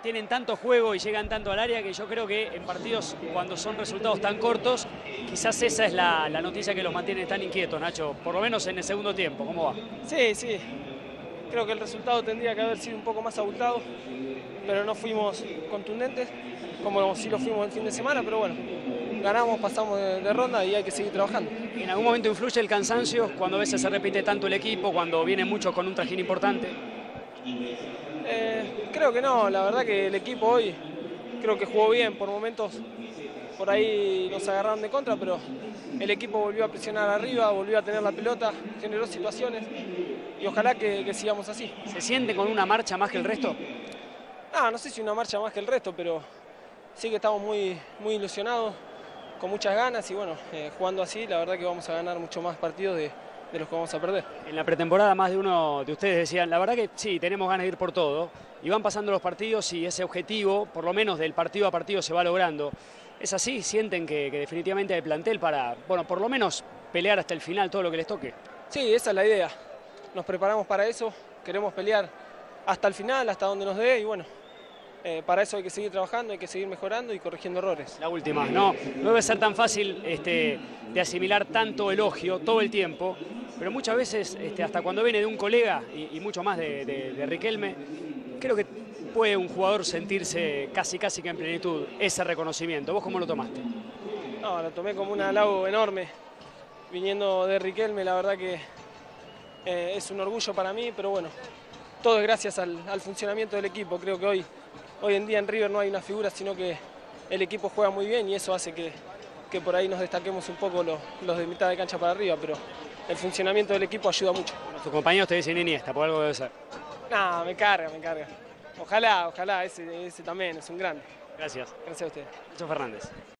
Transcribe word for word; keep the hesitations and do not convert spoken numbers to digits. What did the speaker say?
tienen tanto juego y llegan tanto al área que yo creo que en partidos cuando son resultados tan cortos, quizás esa es la, la noticia que los mantiene tan inquietos, Nacho, por lo menos en el segundo tiempo. ¿Cómo va? Sí, sí. Creo que el resultado tendría que haber sido un poco más abultado, pero no fuimos contundentes, como sí lo fuimos el fin de semana, pero bueno, ganamos, pasamos de, de ronda y hay que seguir trabajando. ¿En algún momento influye el cansancio cuando a veces se repite tanto el equipo, cuando vienen muchos con un trajín importante? Eh, creo que no, la verdad que el equipo hoy creo que jugó bien, por momentos por ahí nos agarraron de contra, pero el equipo volvió a presionar arriba, volvió a tener la pelota, generó situaciones y ojalá que, que sigamos así. ¿Se siente con una marcha más que el resto? Ah, no sé si una marcha más que el resto, pero sí que estamos muy, muy ilusionados, con muchas ganas y bueno, eh, jugando así la verdad que vamos a ganar mucho más partidos de, de los que vamos a perder. En la pretemporada más de uno de ustedes decían, la verdad que sí, tenemos ganas de ir por todo, y van pasando los partidos y ese objetivo, por lo menos del partido a partido, se va logrando. ¿Es así? ¿Sienten que, que definitivamente hay plantel para, bueno, por lo menos pelear hasta el final todo lo que les toque? Sí, esa es la idea. Nos preparamos para eso, queremos pelear hasta el final, hasta donde nos dé y bueno, eh, para eso hay que seguir trabajando, hay que seguir mejorando y corrigiendo errores. La última, no, no debe ser tan fácil este, de asimilar tanto elogio todo el tiempo, pero muchas veces, este, hasta cuando viene de un colega y, y mucho más de, de, de Riquelme, creo que puede un jugador sentirse casi casi que en plenitud ese reconocimiento. ¿Vos cómo lo tomaste? No, lo tomé como un halago enorme, viniendo de Riquelme, la verdad que eh, es un orgullo para mí, pero bueno, todo es gracias al, al funcionamiento del equipo. Creo que hoy, hoy en día en River no hay una figura, sino que el equipo juega muy bien y eso hace que, que por ahí nos destaquemos un poco los, los de mitad de cancha para arriba, pero el funcionamiento del equipo ayuda mucho. Tus compañeros te dicen Iniesta, por algo debe ser. No, me carga, me carga. Ojalá, ojalá, ese, ese también es un grande. Gracias. Gracias a usted. Nacho Fernández.